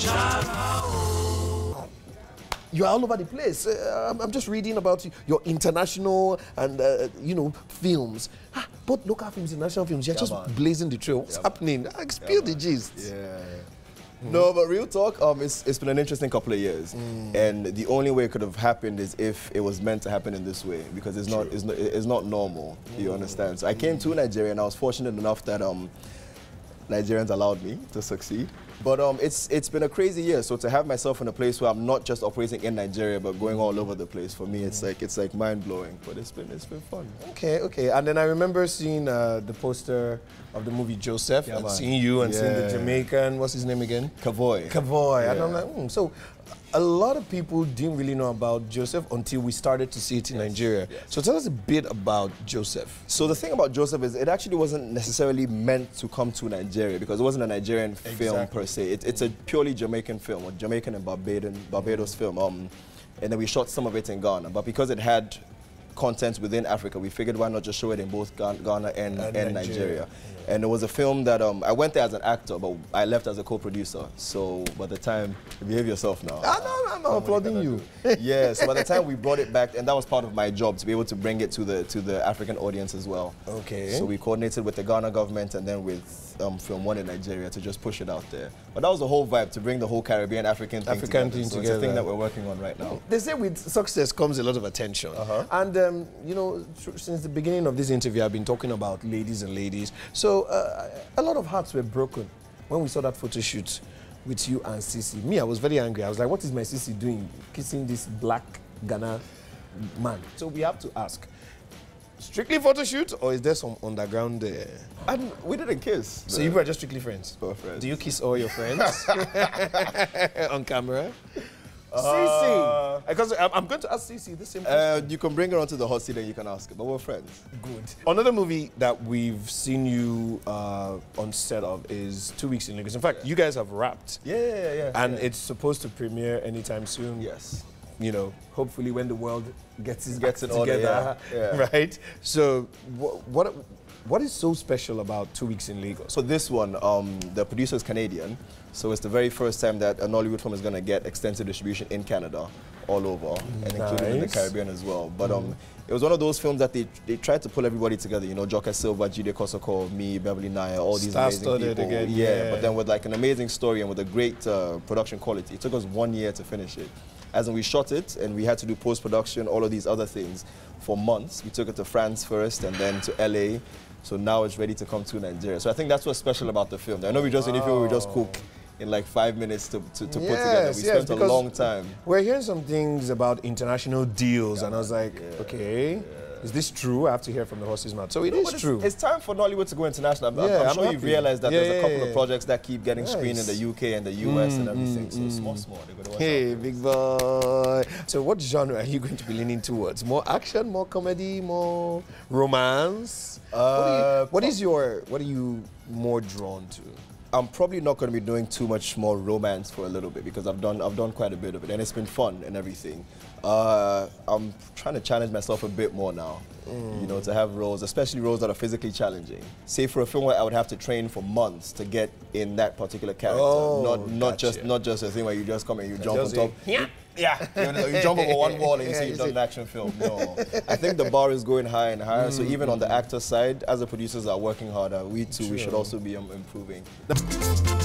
You're all over the place. I'm just reading about your international and, you know, films. Both local films, international films, you're just blazing the trail. What's happening? Spill the gist. Yeah. No, but real talk, it's been an interesting couple of years. And the only way it could have happened is if it was meant to happen in this way, because it's not normal, you understand? So I came to Nigeria and I was fortunate enough that Nigerians allowed me to succeed. But it's been a crazy year, so to have myself in a place where I'm not just operating in Nigeria but going all over the place, for me it's like mind-blowing, but it's been fun. Okay. And then I remember seeing the poster of the movie Joseph, and seeing you and seeing the Jamaican, what's his name again? Kavoy. Yeah. And I'm like, so a lot of people didn't really know about Joseph until we started to see it in Nigeria. So tell us a bit about Joseph. So the thing about Joseph is it actually wasn't necessarily meant to come to Nigeria, because it wasn't a Nigerian film per se. It's a purely Jamaican film, a Jamaican and Barbados film. And then we shot some of it in Ghana, but because it had content within Africa, we figured why not just show it in both Ghana and Nigeria. And it was a film that I went there as an actor, but I left as a co-producer. So by the time, behave yourself now. I'm not applauding you. Yeah, so by the time we brought it back, and that was part of my job, to be able to bring it to the African audience as well. Okay. So we coordinated with the Ghana government and then with Film One in Nigeria to just push it out there. But that was the whole vibe, to bring the whole Caribbean African thing together. So it's a thing that we're working on right now. They say with success comes a lot of attention. And you know, since the beginning of this interview, I've been talking about ladies and ladies. So a lot of hearts were broken when we saw that photo shoot with you and Sisi. Me, I was very angry. I was like, what is my Sisi doing, kissing this black Ghana man? So we have to ask, strictly photo shoot, or is there some underground there? We didn't kiss. So you were just strictly friends? We're friends. Do you kiss all your friends on camera? Sisi, because I'm going to ask Sisi this same question. You can bring her onto the hot seat and you can ask her, but we're friends. Good. Another movie that we've seen you on set of is 2 Weeks in Lagos. In fact, you guys have wrapped. Yeah. And it's supposed to premiere anytime soon. Yes. You know, hopefully when the world gets it together, order, right? So, what is so special about 2 Weeks in Lagos? So this one, the producer is Canadian, so it's the very first time that a Nollywood film is going to get extensive distribution in Canada, all over, and including in the Caribbean as well. But it was one of those films that they tried to pull everybody together, you know, Joker Silva, Jide Kosoko, me, Beverly Naya, all these amazing people. Again, but then with like an amazing story and with a great production quality. It took us 1 year to finish it. As in, we shot it and we had to do post-production, all of these other things for months. We took it to France first and then to LA. So now it's ready to come to Nigeria. So I think that's what's special about the film. I know we just cook in like 5 minutes to put together. We spent a long time. We're hearing some things about international deals, and I was like, okay. Is this true? I have to hear from the horse's mouth. So it is true. It's time for Nollywood to go international. I'm sure you've realized that there's a couple of projects that keep getting screened in the UK and the US and everything. So small. Hey, big boy. So what genre are you going to be leaning towards? More action, more comedy, more romance? What are you more drawn to? I'm probably not going to be doing too much more romance for a little bit, because I've done quite a bit of it and it's been fun and everything. I'm trying to challenge myself a bit more now, you know, to have roles, especially roles that are physically challenging. Say for a film where I would have to train for months to get in that particular character, not just a thing where you just come and you jump on top. You jump over one wall and you say you've done an action film. No, I think the bar is going higher and higher. So even on the actor side, as the producers are working harder, we too, we should also be improving.